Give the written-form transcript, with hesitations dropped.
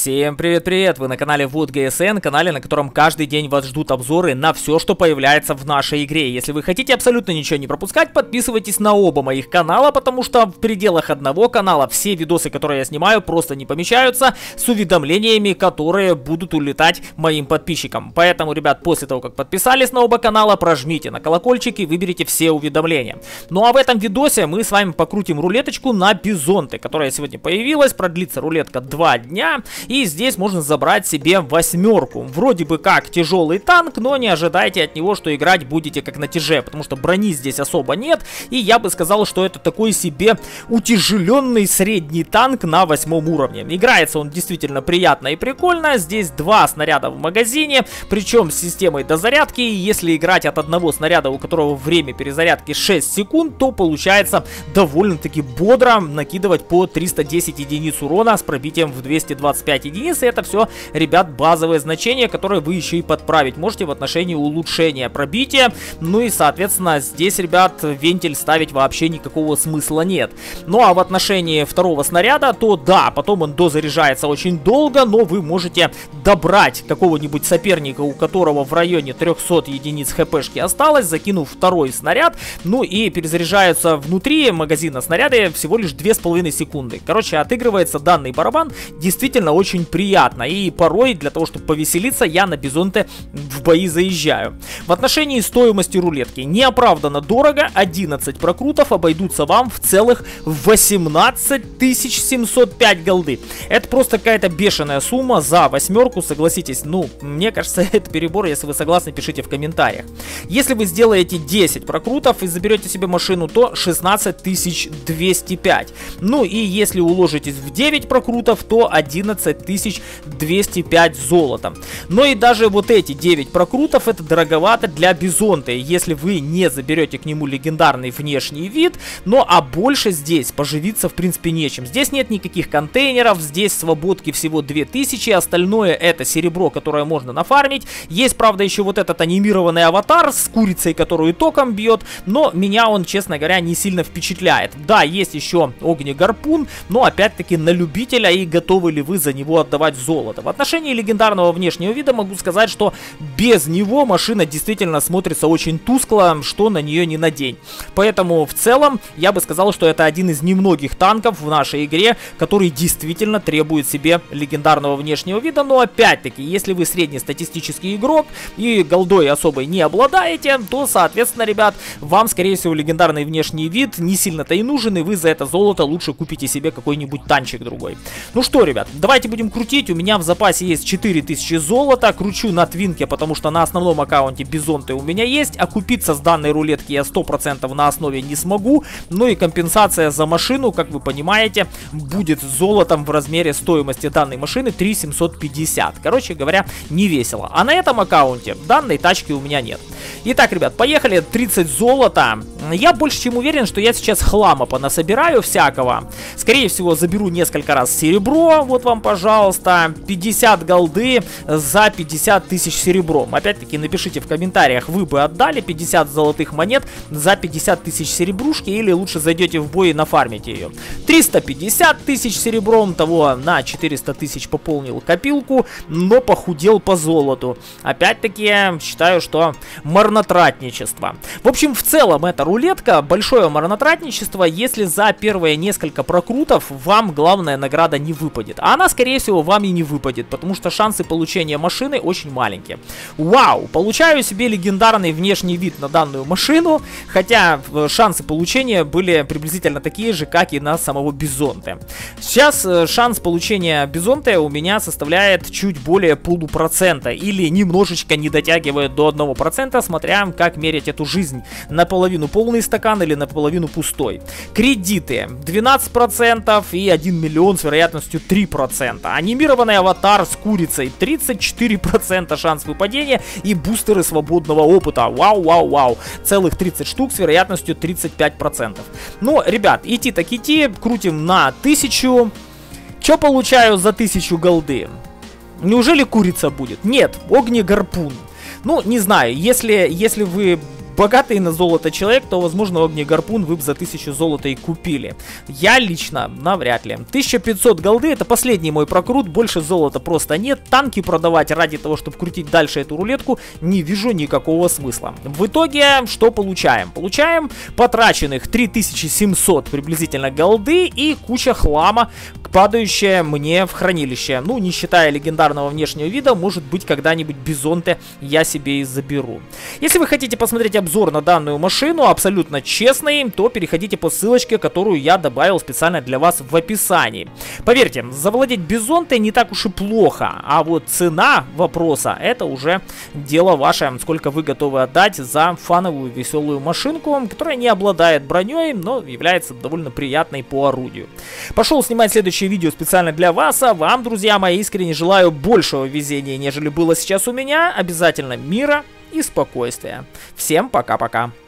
Всем привет-привет! Вы на канале WoodGSN, канале, на котором каждый день вас ждут обзоры на все, что появляется в нашей игре. Если вы хотите абсолютно ничего не пропускать, подписывайтесь на оба моих канала, потому что в пределах одного канала все видосы, которые я снимаю, просто не помещаются с уведомлениями, которые будут улетать моим подписчикам. Поэтому, ребят, после того, как подписались на оба канала, прожмите на колокольчик и выберите все уведомления. Ну а в этом видосе мы с вами покрутим рулеточку на бизонты, которая сегодня появилась. Продлится рулетка 2 дня. И здесь можно забрать себе 8-ку. Вроде бы как тяжелый танк, но не ожидайте от него, что играть будете как на тяже, потому что брони здесь особо нет. И я бы сказал, что это такой себе утяжеленный средний танк на 8-м уровне. Играется он действительно приятно и прикольно. Здесь 2 снаряда в магазине, причем с системой дозарядки. И если играть от одного снаряда, у которого время перезарядки 6 секунд, то получается довольно-таки бодро накидывать по 310 единиц урона с пробитием в 225 единиц. И это все, ребят, базовые значения, которые вы еще и подправить можете в отношении улучшения пробития. Ну и, соответственно, здесь, ребят, вентиль ставить вообще никакого смысла нет. Ну а в отношении второго снаряда, то да, потом он дозаряжается очень долго, но вы можете добрать какого-нибудь соперника, у которого в районе 300 единиц хпшки осталось, закинув второй снаряд. Ну и перезаряжаются внутри магазина снаряды всего лишь 2,5 секунды. Короче, отыгрывается данный барабан действительно очень приятно. И порой для того, чтобы повеселиться, я на бизонты в бои заезжаю. В отношении стоимости рулетки неоправданно дорого. 11 прокрутов обойдутся вам в целых 18 705 голды. Это просто какая-то бешеная сумма за 8-ку, согласитесь. Ну, мне кажется, это перебор. Если вы согласны, пишите в комментариях. Если вы сделаете 10 прокрутов и заберете себе машину, то 16 205. Ну и если уложитесь в 9 прокрутов, то 11 205 золота. Но и даже вот эти 9 прокрутов это дороговато для бизонта, если вы не заберете к нему легендарный внешний вид. Ну а больше здесь поживиться в принципе нечем. Здесь нет никаких контейнеров, здесь свободки всего 2000, остальное это серебро, которое можно нафармить. Есть, правда, еще вот этот анимированный аватар с курицей, которую током бьет, но меня он, честно говоря, не сильно впечатляет. Да, есть еще огнегарпун, но опять-таки на любителя, и готовы ли вы за него отдавать золото. В отношении легендарного внешнего вида могу сказать, что без него машина действительно смотрится очень тускло, что на нее не надень. Поэтому в целом я бы сказал, что это один из немногих танков в нашей игре, который действительно требует себе легендарного внешнего вида. Но опять-таки, если вы среднестатистический игрок и голдой особой не обладаете, то, соответственно, ребят, вам, скорее всего, легендарный внешний вид не сильно-то и нужен, и вы за это золото лучше купите себе какой-нибудь танчик другой. Ну что, ребят, давайте будем крутить. У меня в запасе есть 4000 золота. Кручу на твинке, потому что на основном аккаунте бизонты у меня есть. А купиться с данной рулетки я 100% на основе не смогу. Ну и компенсация за машину, как вы понимаете, будет золотом в размере стоимости данной машины 3750. Короче говоря, не весело. А на этом аккаунте данной тачки у меня нет. Итак, ребят, поехали. 30 золота. Я больше чем уверен, что я сейчас хлама понасобираю всякого. Скорее всего, заберу несколько раз серебро. Вот вам, пожалуйста, 50 голды за 50 тысяч серебром. Опять-таки, напишите в комментариях, вы бы отдали 50 золотых монет за 50 тысяч серебрушки, или лучше зайдете в бой и нафармите ее. 350 тысяч серебром, того на 400 тысяч пополнил копилку, но похудел по золоту. Опять-таки, считаю, что марнотратничество. В общем, в целом, эта рулетка большое марнотратничество, если за первые несколько прокрутов вам главная награда не выпадет. А она, скорее всего, вам и не выпадет, потому что шансы получения машины очень маленькие. Вау! Получаю себе легендарный внешний вид на данную машину, хотя шансы получения были приблизительно такие же, как и на самого бизонта. Сейчас шанс получения бизонта у меня составляет чуть более 0,5%, или немножечко не дотягивает до 1%, смотря как мерить эту жизнь. Наполовину полный стакан или наполовину пустой. Кредиты 12% и 1 миллион с вероятностью 3%. Анимированный аватар с курицей 34% шанс выпадения и бустеры свободного опыта. Вау. Целых 30 штук с вероятностью 35%. Но, ребят, идти так идти. Крутим на 1000. Что получаю за 1000 голды? Неужели курица будет? Нет, огнегарпун. Ну, не знаю, если вы богатый на золото человек, то, возможно, огнегарпун вы бы за 1000 золота и купили. Я лично навряд ли. 1500 голды это последний мой прокрут, больше золота просто нет. Танки продавать ради того, чтобы крутить дальше эту рулетку, не вижу никакого смысла. В итоге, что получаем? Получаем потраченных 3700 приблизительно голды и куча хлама, падающая мне в хранилище. Ну, не считая легендарного внешнего вида, может быть, когда-нибудь бизонты я себе и заберу. Если вы хотите посмотреть обзор на данную машину, абсолютно честный, то переходите по ссылочке, которую я добавил специально для вас в описании. Поверьте, завладеть бизонтой не так уж и плохо, а вот цена вопроса, это уже дело ваше, сколько вы готовы отдать за фановую веселую машинку, которая не обладает броней, но является довольно приятной по орудию. Пошел снимать следующее видео специально для вас, а вам, друзья мои, искренне желаю большего везения, нежели было сейчас у меня. Обязательно мира и спокойствия. Всем пока-пока.